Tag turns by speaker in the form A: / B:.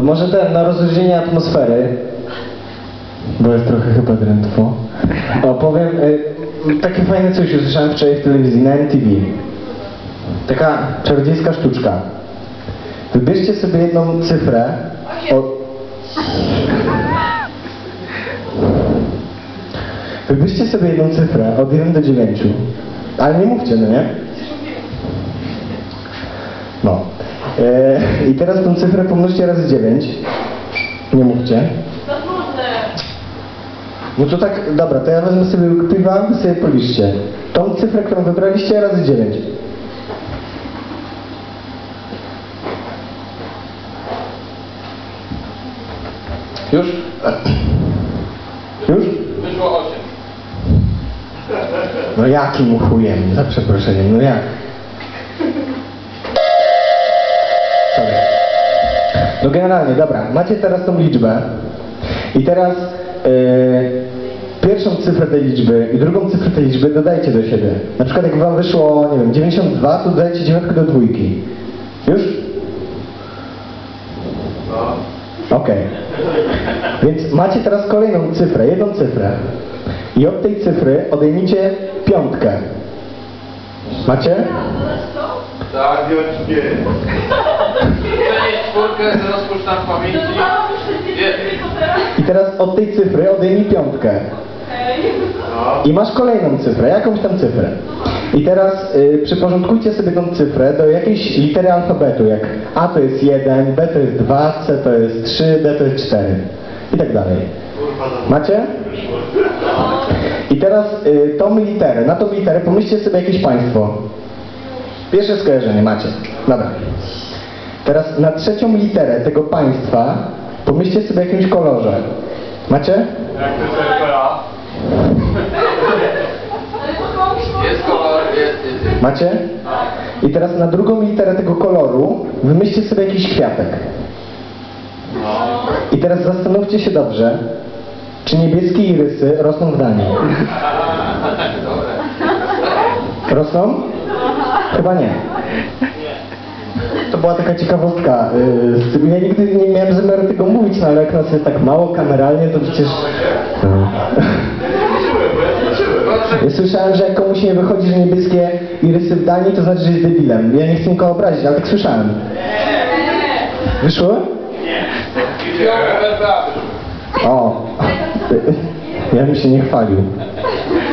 A: może na rozluźnienie atmosfery, bo jest trochę chyba drętwo. Opowiem takie fajne coś usłyszałem wczoraj w telewizji, na MTV. Taka czarodziejska sztuczka. Wybierzcie sobie jedną cyfrę Wybierzcie sobie jedną cyfrę od 1 do 9. Ale nie mówcie, no nie? No. I teraz tą cyfrę pomnożcie razy 9. Nie mówcie. No to tak, dobra, to ja wezmę sobie łyk piwa, wy sobie policzcie. Tą cyfrę, którą wybraliście, razy 9. Już? Już?
B: Wyszło 8.
A: No jakim chujem, za przeproszeniem, no jak? Sorry. No generalnie, dobra, macie teraz tą liczbę i teraz pierwszą cyfrę tej liczby i drugą cyfrę tej liczby dodajcie do siebie. Na przykład jak wam wyszło, nie wiem, 92, to dodajcie 9 do 2. Już?
B: No.
A: Okej. Więc macie teraz kolejną cyfrę, jedną cyfrę. I od tej cyfry odejmijcie 5. Macie?
B: Tak, nie. Przenieść 4, rozpuszczam w pamięci.
A: I teraz od tej cyfry odejmij 5. I masz kolejną cyfrę, jakąś tam cyfrę. I teraz przyporządkujcie sobie tą cyfrę do jakiejś litery alfabetu, jak A to jest 1, B to jest 2, C to jest 3, D to jest 4 i tak dalej. Macie? I teraz tą literę, na tą literę pomyślcie sobie jakieś państwo. Pierwsze skojarzenie macie. Dobra. Teraz na trzecią literę tego państwa pomyślcie sobie jakimś kolorze. Macie?
B: Jak to jest RPA? Jest kolor, jest.
A: Macie? I teraz na drugą literę tego koloru wymyślcie sobie jakiś kwiatek. I teraz zastanówcie się dobrze, czy niebieskie irysy rosną w Danii. Rosną? Chyba nie. To była taka ciekawostka. Ja nigdy nie miałem zamiaru tego mówić, no ale jak nas jest tak mało kameralnie, to przecież... Ja słyszałem, że jak komuś nie wychodzi, że niebieskie irysy w Danii, to znaczy, że jest debilem. Ja nie chcę nikogo obrazić, ale tak słyszałem. Wyszło?
B: RPA wyszło.
A: O! Ja bym się nie chwalił.